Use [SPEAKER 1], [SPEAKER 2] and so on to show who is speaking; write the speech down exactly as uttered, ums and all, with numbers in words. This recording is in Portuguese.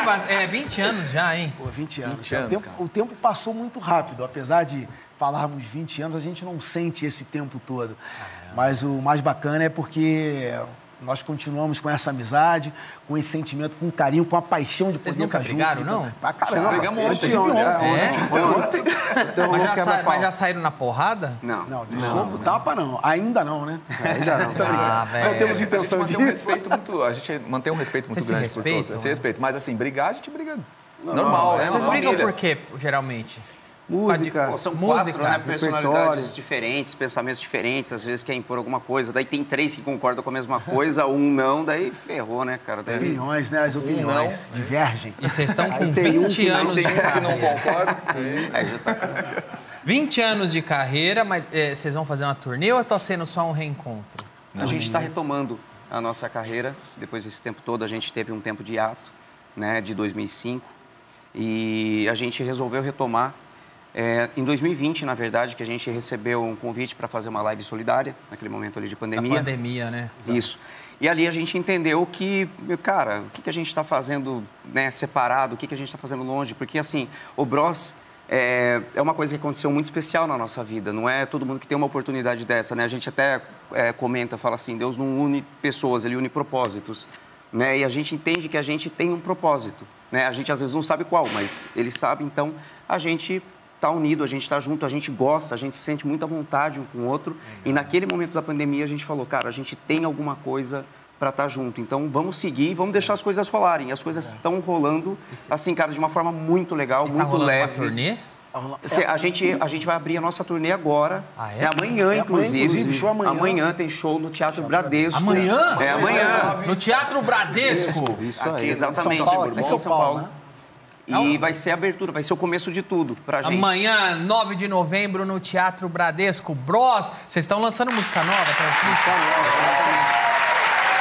[SPEAKER 1] Caramba, é vinte anos já, hein?
[SPEAKER 2] Pô, vinte anos.
[SPEAKER 3] vinte anos,
[SPEAKER 2] o, tempo, o tempo passou muito rápido. Apesar de falarmos vinte anos, a gente não sente esse tempo todo. Caramba. Mas o mais bacana é porque nós continuamos com essa amizade, com esse sentimento, com carinho, com a paixão de
[SPEAKER 1] Vocês
[SPEAKER 2] poder
[SPEAKER 1] nunca
[SPEAKER 2] estar
[SPEAKER 1] brigaram,
[SPEAKER 2] junto.
[SPEAKER 1] não?
[SPEAKER 2] Pra caramba.
[SPEAKER 3] Brigamos ontem.
[SPEAKER 2] Ontem, ontem.
[SPEAKER 1] É?
[SPEAKER 2] Ontem.
[SPEAKER 1] Mas já, sa mas já saíram na porrada?
[SPEAKER 4] Não.
[SPEAKER 2] Não, de soco, tapa não. Ainda não, né?
[SPEAKER 4] Ainda não.
[SPEAKER 1] Ah, velho.
[SPEAKER 2] Não temos
[SPEAKER 3] É,
[SPEAKER 2] intenção
[SPEAKER 3] a gente mantém um
[SPEAKER 2] disso.
[SPEAKER 3] respeito muito, a gente mantém um respeito muito
[SPEAKER 1] Vocês se
[SPEAKER 3] grande por
[SPEAKER 1] respeitam,
[SPEAKER 3] todos. Esse
[SPEAKER 1] né?
[SPEAKER 3] respeito. Mas assim, brigar, a gente briga normal, né?
[SPEAKER 1] Vocês
[SPEAKER 3] Uma
[SPEAKER 1] brigam
[SPEAKER 3] família.
[SPEAKER 1] por quê, geralmente?
[SPEAKER 4] Música. Pô, são
[SPEAKER 1] Música,
[SPEAKER 4] quatro, né? Personalidades
[SPEAKER 2] repertório.
[SPEAKER 4] diferentes, pensamentos diferentes, às vezes quer impor alguma coisa. Daí tem três que concordam com a mesma coisa, um não, daí ferrou, né, cara? Daí...
[SPEAKER 2] Opiniões, né? As opiniões divergem.
[SPEAKER 1] E vocês estão com
[SPEAKER 4] tem um
[SPEAKER 1] vinte
[SPEAKER 4] que não
[SPEAKER 1] anos
[SPEAKER 4] tem
[SPEAKER 1] de
[SPEAKER 4] um que
[SPEAKER 3] Que não
[SPEAKER 1] carreira.
[SPEAKER 3] concorda.
[SPEAKER 4] Aí já tá...
[SPEAKER 1] vinte anos de carreira, mas é, vocês vão fazer uma turnê ou tá sendo só um reencontro?
[SPEAKER 4] A gente está retomando a nossa carreira. Depois desse tempo todo, a gente teve um tempo de hiato, né, de dois mil e cinco. E a gente resolveu retomar é, em dois mil e vinte, na verdade, que a gente recebeu um convite para fazer uma live solidária, naquele momento ali de
[SPEAKER 1] Da
[SPEAKER 4] pandemia.
[SPEAKER 1] pandemia, né?
[SPEAKER 4] Isso. E ali a gente entendeu que, cara, o que, que a gente está fazendo, né, separado, o que, que a gente está fazendo longe. Porque, assim, o Bros é, é uma coisa que aconteceu muito especial na nossa vida. Não é todo mundo que tem uma oportunidade dessa, né? A gente até é, comenta, fala assim, Deus não une pessoas, Ele une propósitos. Né? E a gente entende que a gente tem um propósito. Né? A gente, às vezes, não sabe qual, mas Ele sabe. Então, a gente está unido, a gente está junto, a gente gosta, a gente se sente muita vontade um com o outro. Legal. E naquele momento da pandemia, a gente falou, cara, a gente tem alguma coisa para estar junto. Então, vamos seguir, vamos deixar as coisas rolarem. As coisas estão rolando, assim, cara, de uma forma muito legal,
[SPEAKER 1] E
[SPEAKER 4] muito
[SPEAKER 1] tá rolando
[SPEAKER 4] leve.
[SPEAKER 1] uma turnê?
[SPEAKER 4] Cê- A gente, a gente vai abrir a nossa turnê agora.
[SPEAKER 1] Ah, é?
[SPEAKER 4] É amanhã,
[SPEAKER 2] É amanhã,
[SPEAKER 4] inclusive.
[SPEAKER 2] inclusive, show amanhã.
[SPEAKER 4] tem show no Teatro Bradesco.
[SPEAKER 1] Amanhã?
[SPEAKER 4] É amanhã.
[SPEAKER 1] No Teatro Bradesco?
[SPEAKER 4] Isso
[SPEAKER 2] aí.
[SPEAKER 4] Aqui, exatamente,
[SPEAKER 2] São Paulo,
[SPEAKER 4] Bourbon,
[SPEAKER 2] aqui em São Paulo, né?
[SPEAKER 4] E vai ser a abertura, vai ser o começo de tudo pra gente.
[SPEAKER 1] Amanhã, nove de novembro, no Teatro Bradesco. Bros, vocês estão lançando música nova? Tá?
[SPEAKER 4] Música nova, exatamente.